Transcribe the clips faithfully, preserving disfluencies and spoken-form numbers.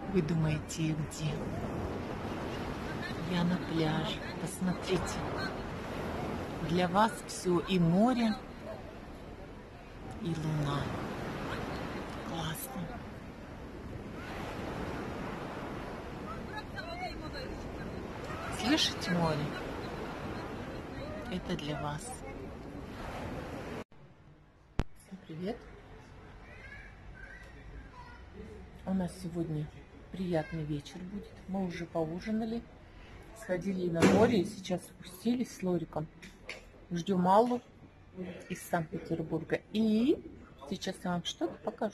Вы думаете, где? Я на пляже. Посмотрите. Для вас все и море, и луна. Классно. Слышите море? Это для вас. Всем привет. У нас сегодня приятный вечер будет. Мы уже поужинали, сходили на море и сейчас спустились с Лориком. Ждем Аллу из Санкт-Петербурга. И сейчас я вам что-то покажу.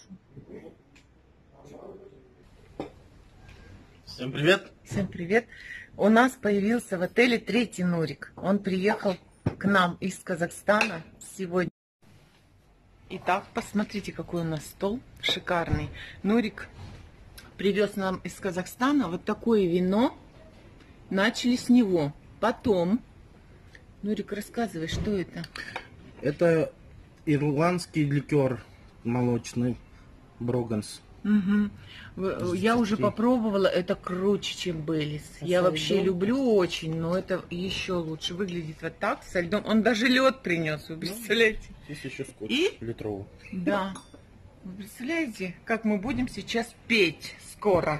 Всем привет! Всем привет! У нас появился в отеле третий Нурик. Он приехал к нам из Казахстана сегодня. Итак, посмотрите, какой у нас стол шикарный. Нурик привез нам из Казахстана вот такое вино. Начали с него. Потом, Нурик, рассказывай, что это? Это ирландский ликер молочный Броганс. Угу. Я уже попробовала, это круче, чем Бейлис. Я вообще люблю очень, но это еще лучше. Выглядит вот так, со льдом. Он даже лед принес, вы представляете? Здесь еще скотч И? литровый. Да. Вы представляете, как мы будем сейчас петь скоро?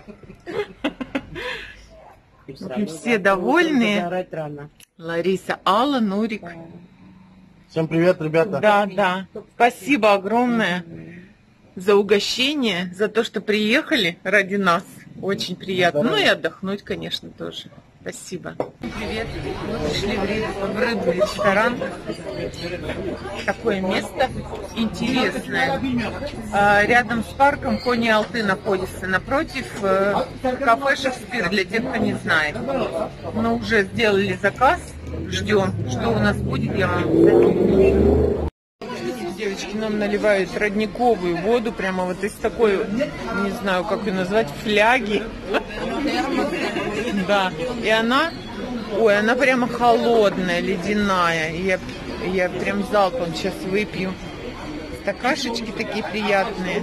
Все довольны. Лариса, Алла, Нурик. Всем привет, ребята. Да, да. Спасибо огромное за угощение, за то, что приехали ради нас. Очень приятно. Ну и отдохнуть, конечно, тоже. Спасибо. Привет. Мы пришли в, рыб, в рыбный ресторан. Такое место интересное. Рядом с парком Кони-Алты находится. Напротив кафе Шекспир, для тех, кто не знает. Мы уже сделали заказ. Ждем, что у нас будет, я вам обязательно. Девочки нам наливают родниковую воду, прямо вот из такой, не знаю, как ее назвать, фляги. Да, и она, ой, она прямо холодная, ледяная. Я, я прям залпом сейчас выпью. Стакашечки такие приятные.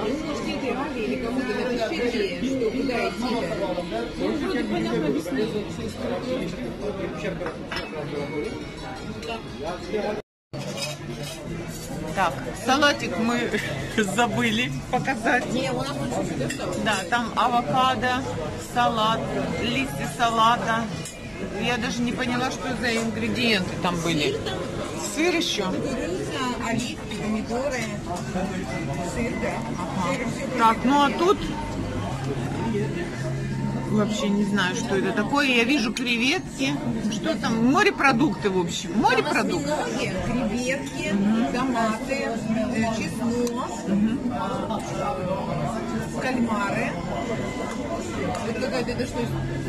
Так, салатик мы забыли показать. Да, там авокадо, салат, листья салата. Я даже не поняла, что за ингредиенты там были. Сыр еще. Оливки, помидоры, сыр, да. Ага. Так, ну а тут вообще не знаю, что это такое. Я вижу креветки. Что там? Морепродукты, в общем. Морепродукты. Креветки, угу. Томаты, чеснок, угу. Кальмары. Это какая-то, это что?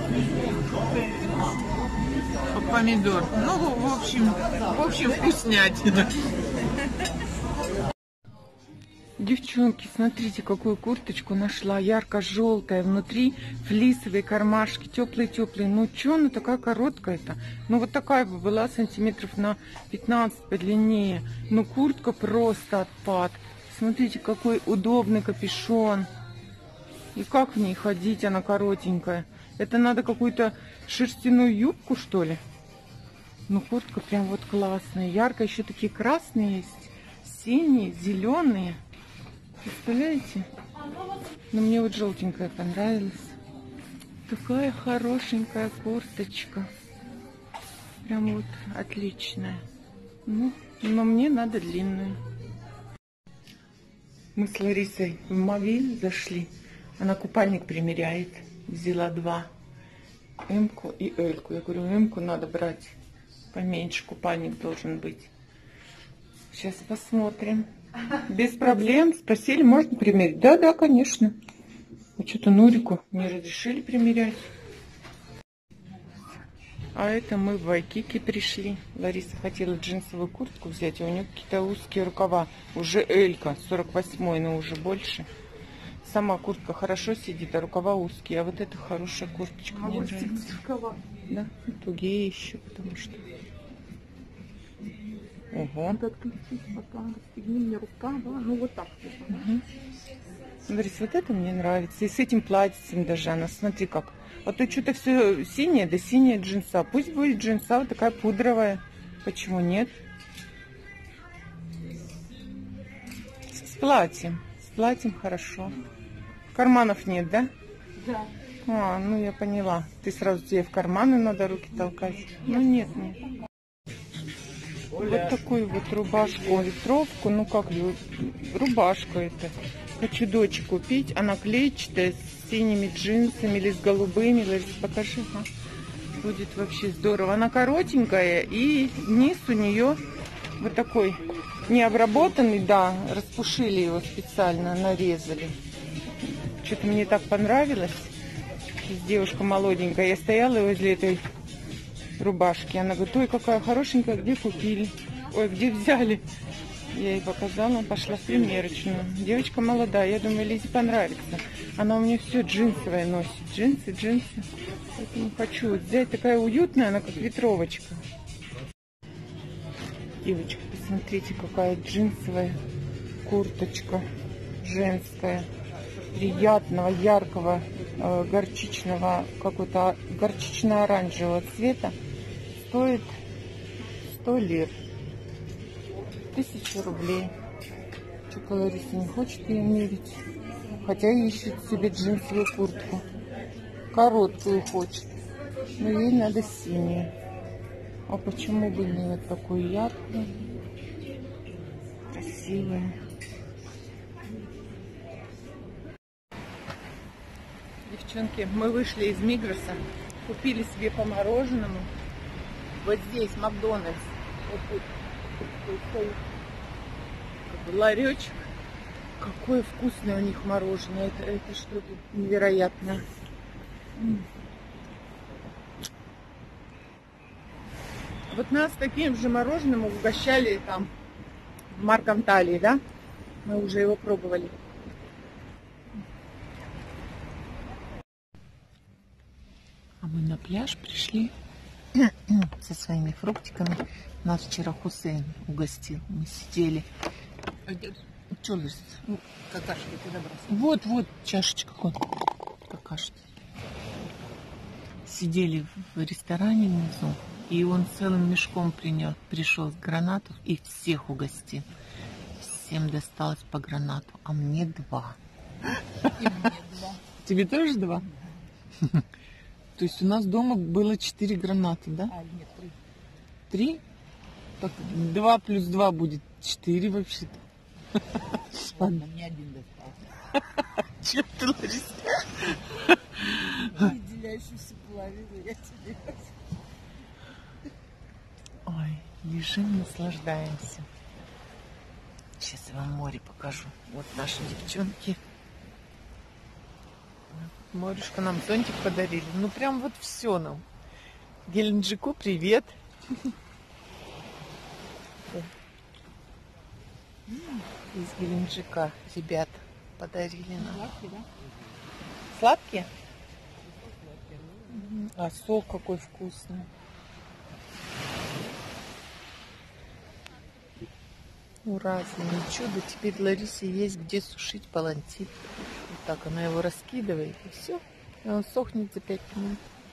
Помидор. Ну, в общем, в общем, вкуснятина. Девчонки, смотрите, какую курточку нашла. Ярко-желтая, внутри флисовые кармашки, теплые-теплые. Ну, что она такая короткая-то? Ну, вот такая бы была, сантиметров на пятнадцать подлиннее. Ну, куртка просто отпад. Смотрите, какой удобный капюшон. И как в ней ходить, она коротенькая. Это надо какую-то шерстяную юбку, что ли? Ну, куртка прям вот классная. Ярко, еще такие красные есть. Синие, зеленые. Представляете? Но мне вот желтенькая понравилась. Такая хорошенькая курточка. Прям вот отличная. Ну, но мне надо длинную. Мы с Ларисой в Мовиль зашли. Она купальник примеряет. Взяла два. Эмку и Эльку. Я говорю, Эмку надо брать поменьше. Купальник должен быть. Сейчас посмотрим. Без проблем. Спросили, можно примерить? Да, да, конечно. А что-то Нурику не разрешили примерять. А это мы в Вайкики пришли. Лариса хотела джинсовую куртку взять, а у нее какие-то узкие рукава. Уже Элька, сорок восьмой, но уже больше. Сама куртка хорошо сидит, а рукава узкие. А вот это хорошая курточка. Мне нравится. Да, тугие еще, потому что... Ого. Подключить пока. Расстегни мне рукава. Ну вот так. Угу. Борис, вот это мне нравится. И с этим платьицем даже она, смотри как. А то что-то все синее, да синяя джинса. Пусть будет джинса вот такая пудровая. Почему нет? С платьем. С платьем хорошо. Карманов нет, да? Да. А, ну я поняла. Ты сразу тебе в карманы надо руки толкать. Ну нет, нет. Вот такую вот рубашку, ветровку, ну как ее, рубашку это. Хочу дочь купить, она клетчатая, с синими джинсами или с голубыми. Лариса, покажи. А? Будет вообще здорово. Она коротенькая и низ у нее вот такой необработанный, да, распушили его специально, нарезали. Что-то мне так понравилось. Девушка молоденькая, я стояла возле этой рубашки. Она говорит, ой, какая хорошенькая, где купили? Ой, где взяли? Я ей показала, пошла в примерочную. Девочка молодая, я думаю, Лизе понравится. Она у меня все джинсовое носит. Джинсы, джинсы. Поэтому хочу вот взять. Такая уютная, она как ветровочка. Девочка, посмотрите, какая джинсовая курточка женская. Приятного, яркого, э, горчичного, какой-то горчично-оранжевого цвета. Стоит сто лир. Тысяча рублей. Что-то Лариса не хочет ее мерить. Хотя ищет себе джинсовую куртку. Короткую хочет. Но ей надо синюю. А почему бы нет? Такую яркую. Красивую. Девчонки, мы вышли из Мигроса. Купили себе по мороженому. Вот здесь Макдональдс. Вот тут. Как бы ларечек. Какое вкусное у них мороженое. Это, это что-то невероятное. Вот нас таким же мороженым угощали там в Марк-Анталии, да? Мы уже его пробовали. А мы на пляж пришли со своими фруктиками. Нас вчера Хусейн угостил. Мы сидели. Что, Лиз? Какашки ты добрался. Вот, вот, чашечка. Вот. Какашки. Сидели в ресторане внизу. И он целым мешком принес, пришел с гранатов и всех угостил. Всем досталось по гранату, а мне два. И мне два. Тебе тоже два? То есть у нас дома было четыре граната, да? А, нет, три. Три? Так, два плюс два будет четыре вообще-то. Ладно, мне один достался. Че ты, Лариса? Выделяющуюся половину я тебе. Ой, лежим, наслаждаемся. Сейчас я вам море покажу. Вот наши девчонки. Морюшка нам зонтик подарили. Ну прям вот все нам. Геленджику привет. Из Геленджика ребят подарили нам. Сладкий, да? Сладкие? А сок какой вкусный. Ура, чудо. Теперь Ларисе есть где сушить палантин. Вот так она его раскидывает и все. И он сохнет за пять минут.